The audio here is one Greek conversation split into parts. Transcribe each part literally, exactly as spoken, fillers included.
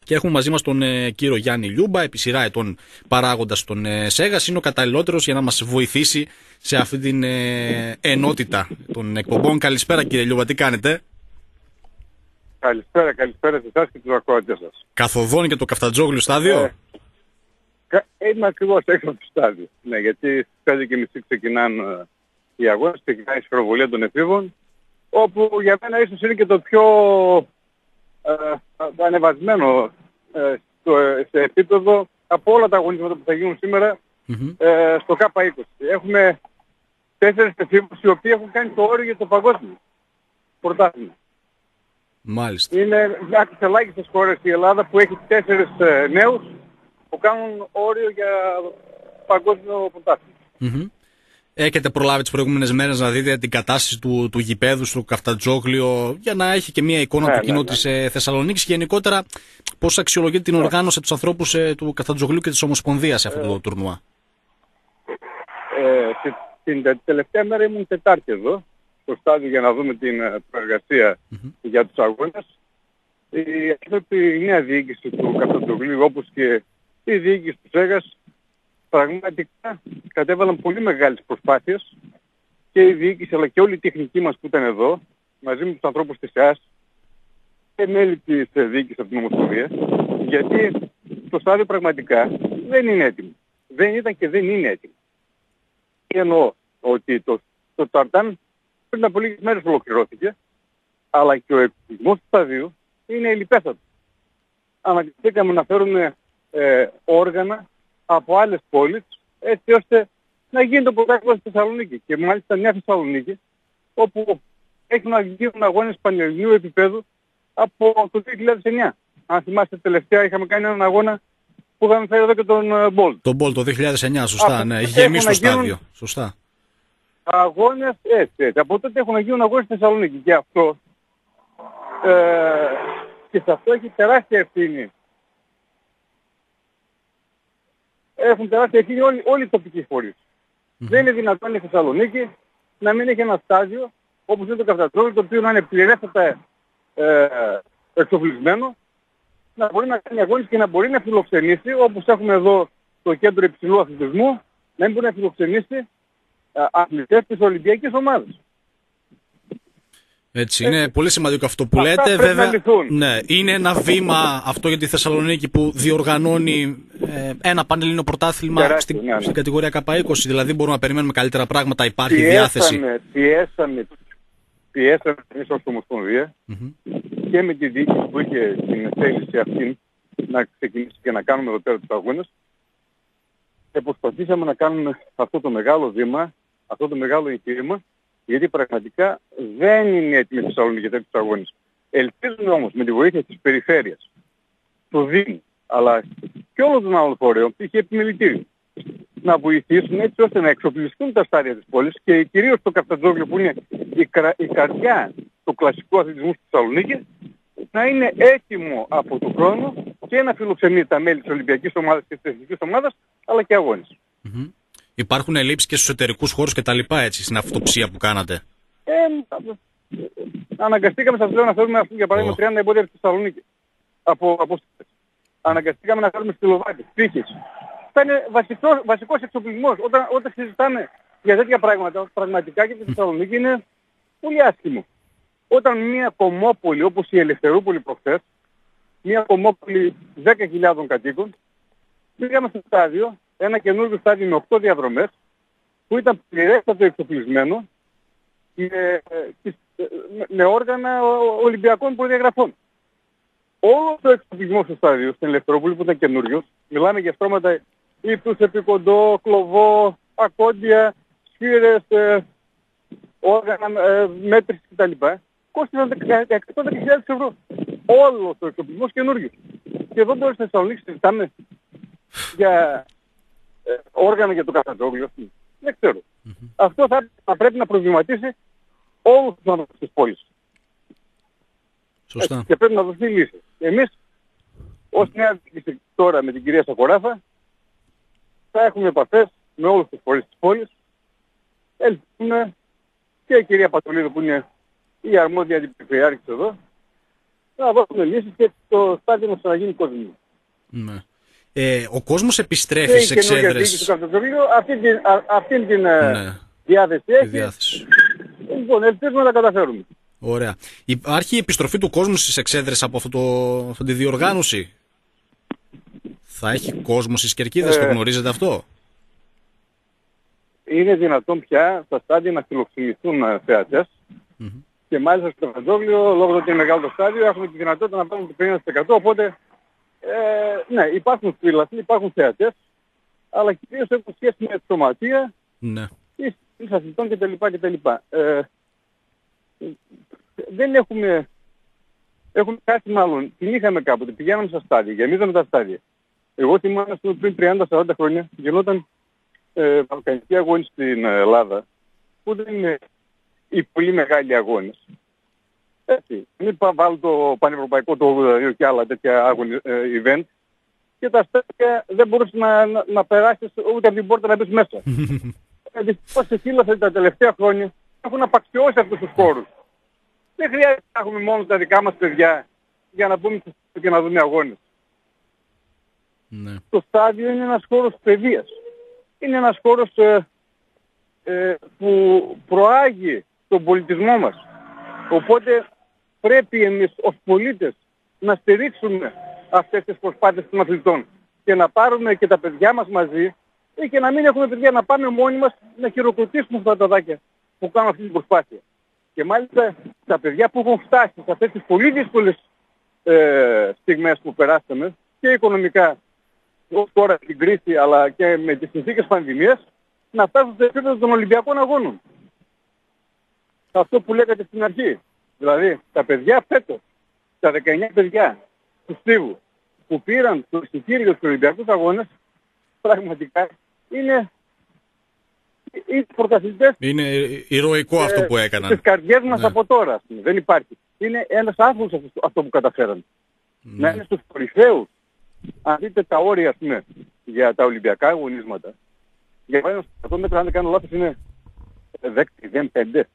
Και έχουμε μαζί μας τον ε, κύριο Γιάννη Λιούμπα, επί σειρά ετών παράγοντας τον ε, ΣΕΓΑΣ. Είναι ο καταλληλότερος για να μας βοηθήσει σε αυτή την ε, ενότητα των εκπομπών. Καλησπέρα κύριε Λιούμπα, τι κάνετε? Καλησπέρα, καλησπέρα σε εσάς και τους ακροατές σας. Καθοδόν και το Καφτατζόγλιο στάδιο. Ε, είμαι ακριβώς έξω από το στάδιο. Ναι, γιατί στις πέντε και μισή ξεκινάνε οι αγώνες, ξεκινάει η σφαιροβολία των εφήβων, όπου για μένα ίσως είναι και το πιο ε, ανεβασμένο ε, στο, σε επίπεδο από όλα τα αγωνίσματα που θα γίνουν σήμερα mm-hmm. ε, στο K είκοσι. Έχουμε τέσσερις εφήβους οι οποίοι έχουν κάνει το όριο για το παγκόσμιο πρωτάθλημα. Μάλιστα. Είναι μια από τις ελάχιστες χώρες η Ελλάδα που έχει τέσσερις ε, νέους που κάνουν όριο για παγκόσμιο πρωτάθλημα. Mm-hmm. Έχετε προλάβει τις προηγούμενες μέρες να δείτε την κατάσταση του, του γηπέδου στο Καφτατζόγλιο για να έχει και μια εικόνα ναι, του κοινού ναι, ναι. της ε, Θεσσαλονίκης και γενικότερα πώς αξιολογείτε την οργάνωση τους ανθρώπους ε, του Καφτατζόγλιου και της Ομοσπονδίας σε αυτό ε, το τουρνουά? Ε, την τελευταία μέρα ήμουν Τετάρτη εδώ στο στάδιο για να δούμε την προεργασία mm-hmm. για τους αγώνες. Η, η νέα διοίκηση του Καφτατζόγλιου όπως και η διοίκηση του ΣΕΓΑΣ πραγματικά κατέβαλαν πολύ μεγάλες προσπάθειες και η διοίκηση αλλά και όλη η τεχνική μας που ήταν εδώ μαζί με τους ανθρώπους της ΕΑΣ και μέλη της διοίκησης από την Ομοσπονδία, γιατί το στάδιο πραγματικά δεν είναι έτοιμο. Δεν ήταν και δεν είναι έτοιμο. Και εννοώ ότι το, το Ταρτάν πριν από λίγες μέρες ολοκληρώθηκε, αλλά και ο εξοπλισμός του σταδίου είναι ελλιπέστατος. Αναγκαστήκαμε να φέρουμε ε, όργανα από άλλες πόλεις, έτσι ώστε να γίνει το πρωτάθλημα στη Θεσσαλονίκη. Και μάλιστα μια Θεσσαλονίκη, όπου έχουν να γίνουν αγώνες πανελληνίου επίπεδου από το δύο χιλιάδες εννιά. Αν θυμάστε τελευταία είχαμε κάνει έναν αγώνα που είχαμε φέρει εδώ και τον Μπολτ. Τον Μπολτ το δύο χιλιάδες εννιά, σωστά, ναι. Έχει γεμίσει το στάδιο. Σωστά. Αγώνες, έτσι, έτσι. Από τότε έχουν να γίνουν αγώνες στη Θεσσαλονίκη. Και αυτό, ε, και σε αυτό έχει τεράστια ευθύνη. Έχουν τεράστια ευθύνη όλοι, όλοι οι τοπικοί φορείς. Mm-hmm. Δεν είναι δυνατόν η Θεσσαλονίκη να μην έχει ένα στάδιο όπως είναι το Καφτατζόγλιο, το οποίο να είναι πληρέστατα ε, εξοπλισμένο, να μπορεί να κάνει αγώνες και να μπορεί να φιλοξενήσει, όπως έχουμε εδώ το κέντρο υψηλού αθλητισμού, να μην μπορεί να φιλοξενήσει ε, αθλητές της Ολυμπιακής ομάδας. Έτσι, είναι ε, πολύ σημαντικό αυτό που λέτε. Βέβαια, ναι, είναι ένα βήμα αυτό για τη Θεσσαλονίκη που διοργανώνει ε, ένα πανελλήνιο πρωτάθλημα Τεράστιο, στην, ναι, ναι. στην κατηγορία K είκοσι. Δηλαδή μπορούμε να περιμένουμε καλύτερα πράγματα, υπάρχει πιέσαμε, διάθεση. Πιέσαμε, πιέσαμε εμείς ως Ομοσπονδία mm-hmm. και με τη διοίκηση που είχε την θέληση αυτή να ξεκινήσει και να κάνουμε εδώ πέρα τους αγώνες και προσπαθήσαμε να κάνουμε αυτό το μεγάλο βήμα, αυτό το μεγάλο εγχείρημα, γιατί πραγματικά δεν είναι έτοιμη η Θεσσαλονίκη για τέτοιους αγώνες. Ελπίζουμε όμως με τη βοήθεια της περιφέρειας, του Δήμου, αλλά και όλων των άλλων φορέων, π.χ. επιμελητήριων, να βοηθήσουν έτσι ώστε να εξοπλιστούν τα στάδια της πόλης και κυρίως το Καφτατζόγλιο που είναι η, κρα... η καρδιά του κλασικού αθλητισμού στη Θεσσαλονίκη, να είναι έτοιμο από τον χρόνο και να φιλοξενεί τα μέλη της Ολυμπιακής ομάδας και της Εθνικής ομάδας, αλλά και αγώνες. Mm-hmm. Υπάρχουν ελλείψεις και στους εταιρικούς χώρους και τα λοιπά, έτσι, στην αυτοψία που κάνατε? Ε, αναγκαστήκαμε, σας λέω, να φέρουμε, για παράδειγμα, oh. τριάντα εμπόδια στη Θεσσαλονίκη. Από, από... Αναγκαστήκαμε να φέρουμε στη Λοβάκη, τύχης. Θα είναι βασικός, βασικός εξοπλισμός. Όταν, όταν συζητάμε για τέτοια πράγματα, πραγματικά και τη Θεσσαλονίκη είναι πολύ άσχημο. Όταν μια κομμόπολη όπως η Ελευθερούπολη προχθές, μια κομμόπολη δέκα χιλιάδων κατοίκων, πήγαμε στο στάδιο, ένα καινούργιο στάδιο με οκτώ διαδρομές, που ήταν πληρέστατο εξοπλισμένο με, με, με όργανα Ολυμπιακών προδιαγραφών. Όλο το εξοπλισμό στο στάδιο, στην Ελευθερούπολη που ήταν καινούριος, μιλάμε για στρώματα ύπτους, επικοντό, κλωβό, ακόντια, σφύρες, ε, όργανα, ε, μέτρηση κτλ. Κόστησαν εκατόν δέκα χιλιάδες ευρώ. Όλο το εξοπλισμός καινούριος. Και εδώ τώρα στη Θεσσαλονίκη συζητάμε για ε, όργανα για το Καφτατζόγλιο. Δεν ξέρω. Mm-hmm. Αυτό θα, θα πρέπει να προβληματίσει όλους τους άνθρωπους της πόλης. Σωστά. Και πρέπει να δοθεί λύση. Εμείς, ως νέα διοίκηση τώρα με την κυρία Σακοράφα, θα έχουμε επαφές με όλους τους φορείς της πόλης. Ελπίζουμε και η κυρία Πατολίδου που είναι η αρμόδια αντιπεριφερειάρχης εδώ, να δώσουμε λύσεις και το στάδιο να ξαναγίνει κόσμο. Ναι. Ε, ο κόσμος επιστρέφει σε εξέδρες. Αυτή την, α, αυτή την ναι. διάθεση έχει. Διάθεση. Λοιπόν, ελπίζουμε να τα καταφέρουμε. Ωραία. Υπάρχει η επιστροφή του κόσμου στις εξέδρες από αυτό το, αυτή τη διοργάνωση. Θα έχει κόσμο στις κερκίδες, ε, το γνωρίζετε αυτό? Είναι δυνατόν πια στα στάδια να φιλοξενηθούν θεατές. Mm-hmm. Και μάλιστα στο Καφτατζόγλιο, λόγω ότι είναι μεγάλο το στάδιο, έχουμε τη δυνατότητα να πάρουμε το πενήντα τοις εκατό. Οπότε, ε, ναι, υπάρχουν φίλαθλοι, υπάρχουν θεατές, αλλά κυρίως έχουν σχέση με τη σωματεία, ναι. εις αθλητών κτλ. κτλ. Ε, δεν έχουμε, έχουμε κάτι μάλλον, την είχαμε κάποτε, πηγαίναμε στα στάδια, γεμίζαμε τα στάδια. Εγώ θυμάμαι πριν τριάντα σαράντα χρόνια γινόταν ε, βαλκανική αγώνη στην Ελλάδα, που δεν είναι οι πολύ μεγάλοι αγώνες. Έτσι, μην βάλω το πανευρωπαϊκό το ογδόντα δύο και άλλα τέτοια αγώνη, ε, event, και τα στάδια δεν μπορούσε να, να, να περάσεις ούτε από την πόρτα να μπεις μέσα. ε, δυστυχώς οι φίλοι τα τελευταία χρόνια έχουν απαξιώσει αυτούς τους χώρους. Δεν χρειάζεται να έχουμε μόνο τα δικά μας παιδιά για να πούμε και να δούμε αγώνες. Ναι. Το στάδιο είναι ένας χώρος παιδείας. Είναι ένας χώρος ε, ε, που προάγει τον πολιτισμό μας. Οπότε πρέπει εμείς ως πολίτες να στηρίξουμε αυτές τις προσπάθειες των αθλητών και να πάρουμε και τα παιδιά μας μαζί ή και να μην έχουμε παιδιά, να πάμε μόνοι μας να χειροκροτήσουμε αυτά τα δάκια που κάνουν αυτή την προσπάθεια. Και μάλιστα τα παιδιά που έχουν φτάσει σε αυτές τις πολύ δύσκολες ε, στιγμές που περάσαμε και οικονομικά, ως τώρα την κρίση, αλλά και με τις συνθήκες πανδημίας, να φτάσουν στο επίπεδο των Ολυμπιακών Αγώνων. Αυτό που λέγατε στην αρχή. Δηλαδή, τα παιδιά φέτος, τα δεκαεννιά παιδιά του Στίβου, που πήραν το εισιτήριο στους Ολυμπιακούς Αγώνες, πραγματικά είναι, είναι πρωταθλητές. Είναι ηρωικό ε, αυτό που έκαναν. Στις καρδιές μας, ναι, από τώρα. Δεν υπάρχει. Είναι ένας άνθρωπος αυτό, αυτό που καταφέραν. Ναι. Να είναι στους κορυφαίους. Αν δείτε τα όρια, ας πούμε, για τα Ολυμπιακά αγωνίσματα, για παράδειγμα, στο εκατό μέτρα, αν δεν κάνω λάθος, είναι δέκα μηδέν πέντε.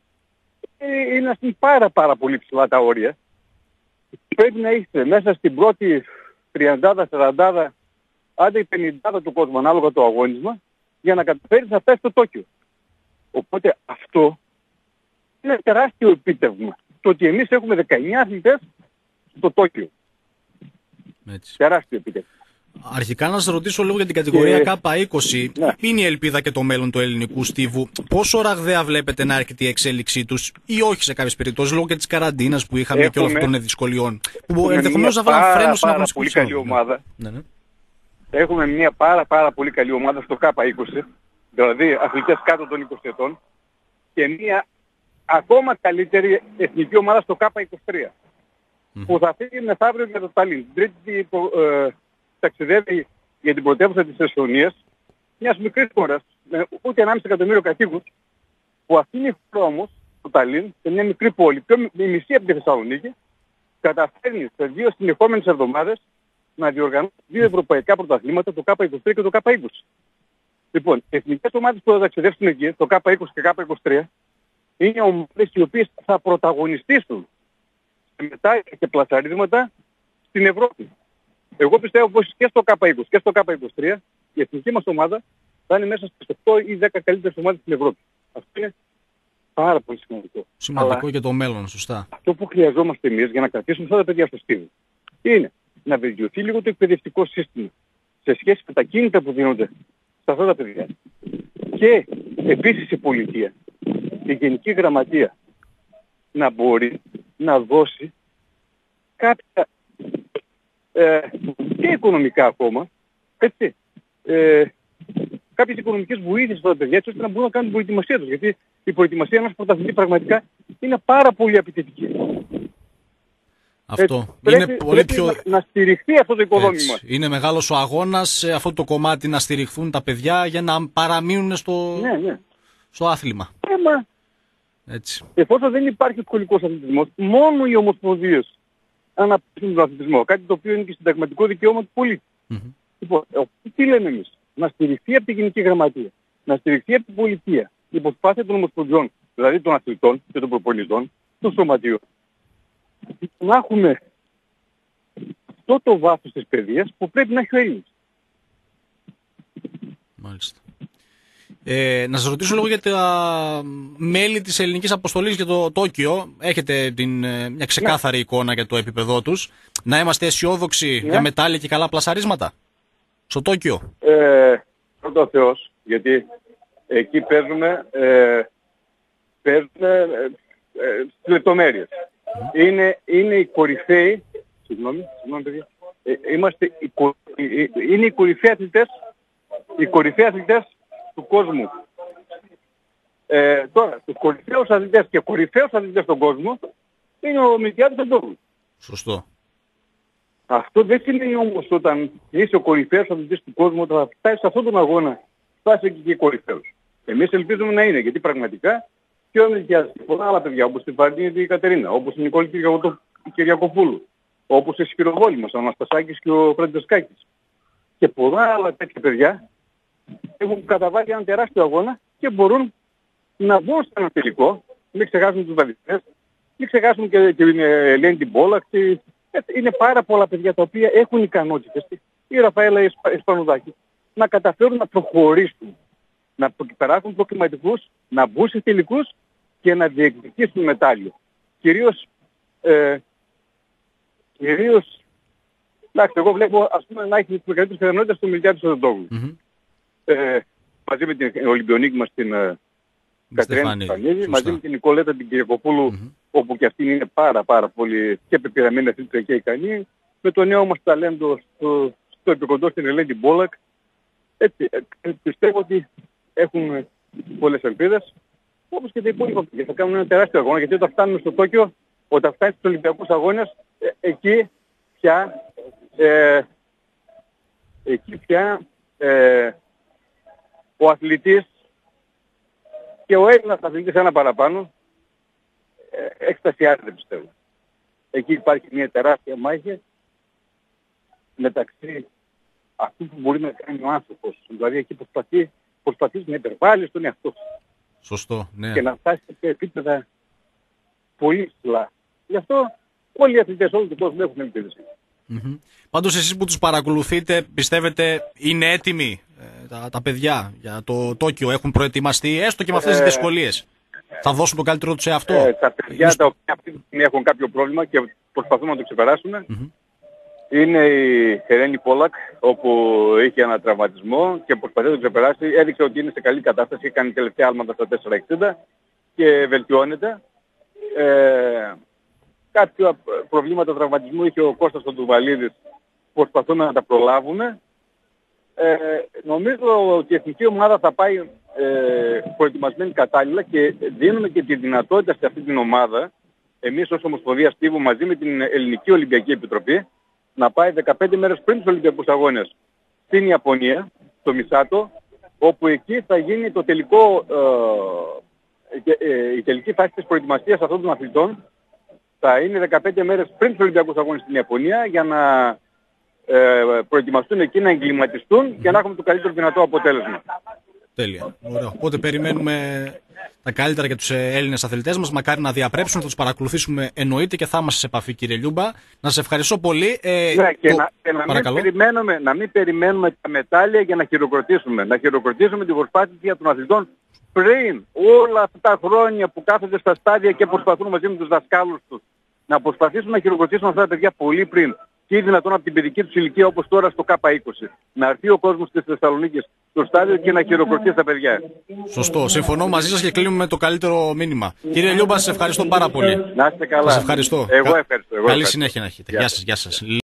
Είναι, ας πούμε, πάρα πάρα πολύ ψηλά τα όρια. Πρέπει να είστε μέσα στην πρώτη τριάντα σαράντα, άντε πενήντα του κόσμου, ανάλογα το αγώνισμα, για να καταφέρεις να φτάσεις στο Τόκιο. Οπότε αυτό είναι τεράστιο επίτευγμα. Το ότι εμείς έχουμε δεκαεννιά αθλητές στο Τόκιο. Έτσι. Τεράστιο επίτευγμα. Αρχικά να σας ρωτήσω λίγο για την κατηγορία και... Κάπα είκοσι. Ναι. Είναι η ελπίδα και το μέλλον του ελληνικού στίβου. Πόσο ραγδαία βλέπετε να έρχεται η εξέλιξή τους ή όχι σε κάποιες περιπτώσεις, λόγω και της καραντίνας που είχαμε έχουμε... και όλων αυτών των δυσκολιών, που ενδεχομένως να βάλουν φρένο στην αγωνιστική πολύ καλή ομάδα. Ναι, ναι. Έχουμε μια πάρα πάρα πολύ καλή ομάδα στο Κάπα είκοσι, δηλαδή αθλητές κάτω των είκοσι ετών, και μια ακόμα καλύτερη εθνική ομάδα στο Κάπα είκοσι τρία, mm. που θα φύγει μεθαύριο για το Ταλίν. Τρίτη ε, ταξιδεύει για την πρωτεύουσα της Εσθονίας, μιας μικρής χώρας, με ούτε ενάμιση εκατομμύριο κατοίκους, που αυτή είναι η χώρα όμως, το Ταλίν, σε μια μικρή πόλη, πιο η μισή από τη Θεσσαλονίκη, καταφέρνει σε δύο συνεχόμενες εβδομάδες να διοργανώσει δύο ευρωπαϊκά πρωταθλήματα, το Κάπα είκοσι τρία και το Κάπα είκοσι. Λοιπόν, οι εθνικές ομάδες που θα ταξιδεύσουν εκεί, το Κάπα είκοσι και Κάπα είκοσι τρία, είναι ομάδες οι οποίες θα πρωταγωνιστήσουν σε μετάλλια και πλασαρίσματα στην Ευρώπη. Εγώ πιστεύω πως και στο Κάπα είκοσι και στο Κάπα είκοσι τρία η εθνική μας ομάδα θα είναι μέσα στις οκτώ ή δέκα καλύτερες ομάδες στην Ευρώπη. Αυτό είναι πάρα πολύ σημαντικό. Σημαντικό. Αλλά για το μέλλον, σωστά. Αυτό που χρειαζόμαστε εμείς για να κρατήσουμε αυτά τα παιδιά στο στίβο είναι να βελτιωθεί λίγο το εκπαιδευτικό σύστημα σε σχέση με τα κίνητα που δίνονται σε αυτά τα παιδιά. Και επίσης η πολιτεία, η Γενική Γραμματεία, να μπορεί να δώσει κάποια ε, και οικονομικά ακόμα, έτσι, ε, κάποιες οικονομικές βοήθειες στα παιδιά, έτσι ώστε να μπορούν να κάνουν την προετοιμασία τους. Γιατί η προετοιμασία ενός πρωταθλητή πραγματικά είναι πάρα πολύ απαιτητική. Αυτό. Έτσι, είναι πρέπει, πολύ πρέπει πιο... να, να στηριχθεί αυτό το οικοδόμημα. Έτσι. Είναι μεγάλος ο αγώνας σε αυτό το κομμάτι, να στηριχθούν τα παιδιά για να παραμείνουν στο, ναι, ναι. στο άθλημα. Έμα. Έτσι. Εφόσον δεν υπάρχει σχολικός αθλητισμός, μόνο οι ομοσπονδίες αναπτύσσουν τον αθλητισμό. Κάτι το οποίο είναι και συνταγματικό δικαίωμα του πολίτη. Mm-hmm. Λοιπόν, τι λέμε εμείς? Να στηριχθεί από τη Γενική Γραμματεία, να στηριχθεί από την πολιτεία η προσπάθεια των ομοσπονδιών, δηλαδή των αθλητών και των προπονητών, των σωματείων, να έχουμε αυτό το βάθος της παιδείας που πρέπει να έχει ο Έλληνας. Μάλιστα. Ε, να σας ρωτήσω λίγο για τα μέλη της ελληνικής αποστολής για το Τόκιο. Έχετε την, μια ξεκάθαρη ναι. εικόνα για το επίπεδό τους. Να είμαστε αισιόδοξοι ναι. για μετάλλια και καλά πλασαρίσματα στο Τόκιο. Ε, πρώτα ο Θεός, γιατί εκεί παίζουμε, ε, παίζουμε ε, ε, στις λεπτομέρειες. Mm. Είναι, είναι οι κορυφαίοι, συγγνώμη, συγγνώμη παιδιά, ε, είμαστε οι, ε, είναι οι κορυφαίοι αθλητές, οι κορυφαίοι αθλητές του κόσμου. Ε, τώρα, τους κορυφαίους αθλητές και κορυφαίους αθλητές στον κόσμο είναι ο Μιλτιάδης Αντόγλου. Σωστό. Αυτό δεν σημαίνει όμως όταν είσαι ο κορυφαίος αθλητής του κόσμου, όταν θα φτάσεις σε αυτόν τον αγώνα, φτάσει εκεί και κορυφαίος. Εμείς ελπίζουμε να είναι, γιατί πραγματικά και ο Μιλτιάδης και πολλά άλλα παιδιά, όπως την Βαρδίνη η Κατερίνα, όπως η Νικόλη Κυριακοπούλου, όπως η Σπυροβόλη μας, ο Αναστασάκης και ο Φραντζεσκάκης και πολλά άλλα τέτοια παιδιά, έχουν καταβάλει έναν τεράστιο αγώνα και μπορούν να βγουν σε ένα τελικό. Μην ξεχάσουμε τους βαλιστές, μην ξεχάσουμε και, και την Ελένη την Πόλακ. Είναι πάρα πολλά παιδιά τα οποία έχουν ικανότητες, η Ραφαέλα Ισπανουδάκη, να καταφέρουν να προχωρήσουν, να περάσουν προκριματικούς, να μπουν σε τελικούς και να διεκδικήσουν μετάλλιο. Κυρίως, ε, κυρίως, εντάξει, εγώ βλέπω ας πούμε να έχει τις μεγαλύτερες πιθανότητες στο Μιλτιάδη του Αντόγλου. Mm-hmm. Ε, μαζί με την Ολυμπιονίκη μας την ε, Κατερίνα Στεφανίδη, μαζί με την Νικολέτα την Κυριακοπούλου, mm-hmm. όπου και αυτή είναι πάρα πάρα πολύ και πεπειραμένη αθλήτρια και ικανή, με το νέο μας ταλέντο στο, στο επικοντό στην Ελένη την Πόλακ. Έτσι, ε, πιστεύω ότι έχουν πολλές ελπίδες, όπως και τα υπόλοιπα παιδιά. Θα κάνουν ένα τεράστιο αγώνα, γιατί όταν φτάνουμε στο Τόκιο, όταν φτάνει στους Ολυμπιακούς Αγώνες, ε, εκεί πια, ε, εκεί πια ε, ο αθλητής και ο Έλληνας αθλητής ένα παραπάνω ε, εκστασιάζεται πιστεύω. Εκεί υπάρχει μια τεράστια μάχη μεταξύ αυτού που μπορεί να κάνει ο άνθρωπος. Δηλαδή εκεί προσπαθεί, προσπαθεί να υπερβάλλει στον εαυτό του. Σωστό, ναι. Και να φτάσει σε επίπεδα πολύ ψηλά. Γι' αυτό όλοι οι αθλητές όλου του κόσμου έχουν ελπίδες. Mm-hmm. Πάντως εσείς που τους παρακολουθείτε, πιστεύετε είναι έτοιμοι ε, τα, τα παιδιά για το Τόκιο, έχουν προετοιμαστεί έστω και με αυτές τις ε, δυσκολίες? Θα δώσουν το καλύτερο τους σε αυτό? Ε, τα παιδιά Εμείς... τα οποία αυτή τη στιγμή έχουν κάποιο πρόβλημα και προσπαθούμε να το ξεπεράσουμε. Mm-hmm. Είναι η Ελένη Πόλακ, όπου είχε ένα τραυματισμό και προσπαθεί να το ξεπεράσει. Έδειξε ότι είναι σε καλή κατάσταση, κάνει τελευταία άλματα στα τέσσερα εξήντα και βελτιώνεται. Ε, κάποια προβλήματα τραυματισμού είχε ο Κώστας τον Τουβαλίδης, προσπαθούμε να τα προλάβουμε. Ε, νομίζω ότι η εθνική ομάδα θα πάει ε, προετοιμασμένη κατάλληλα και δίνουμε και τη δυνατότητα σε αυτή την ομάδα, εμείς ως Ομοσπονδία Στίβου μαζί με την Ελληνική Ολυμπιακή Επιτροπή, να πάει δεκαπέντε μέρες πριν τους Ολυμπιακούς Αγώνες στην Ιαπωνία, στο Μισάτο, όπου εκεί θα γίνει το τελικό, ε, ε, η τελική φάση της προετοιμασίας αυτών των αθλητών. Θα είναι δεκαπέντε μέρες πριν τους Ολυμπιακούς Αγώνες στην Ιαπωνία για να ε, προετοιμαστούν εκεί, να εγκληματιστούν και να έχουμε το καλύτερο δυνατό αποτέλεσμα. Τέλεια. Ωραία. Οπότε περιμένουμε τα καλύτερα για τους Έλληνες αθλητές μας. Μακάρι να διαπρέψουν, θα τους παρακολουθήσουμε εννοείται και θα είμαστε σε επαφή, κύριε Λιούμπα. Να σας ευχαριστώ πολύ. Ε, ναι, και, το... να, και να, μην περιμένουμε, να μην περιμένουμε τα μετάλλια για να χειροκροτήσουμε. Να χειροκροτήσουμε την προσπάθεια των αθλητών πριν όλα αυτά τα χρόνια που κάθονται στα στάδια και προσπαθούν μαζί με τους δασκάλους τους. Να προσπαθήσουμε να χειροκροτήσουμε αυτά τα παιδιά πολύ πριν. Και δυνατόν από την παιδική τους ηλικία όπως τώρα στο Κ είκοσι. Να έρθει ο κόσμος στις Θεσσαλονίκης στο στάδιο και να χειροκροτήσει τα παιδιά. Σωστό. Συμφωνώ μαζί σας και κλείνουμε με το καλύτερο μήνυμα. Κύριε Λιούμπα, σας ευχαριστώ πάρα πολύ. Να είστε καλά. Σας ευχαριστώ. Εγώ ευχαριστώ. Εγώ Καλή ευχαριστώ. συνέχεια να έχετε. Γεια σας. Γεια σας.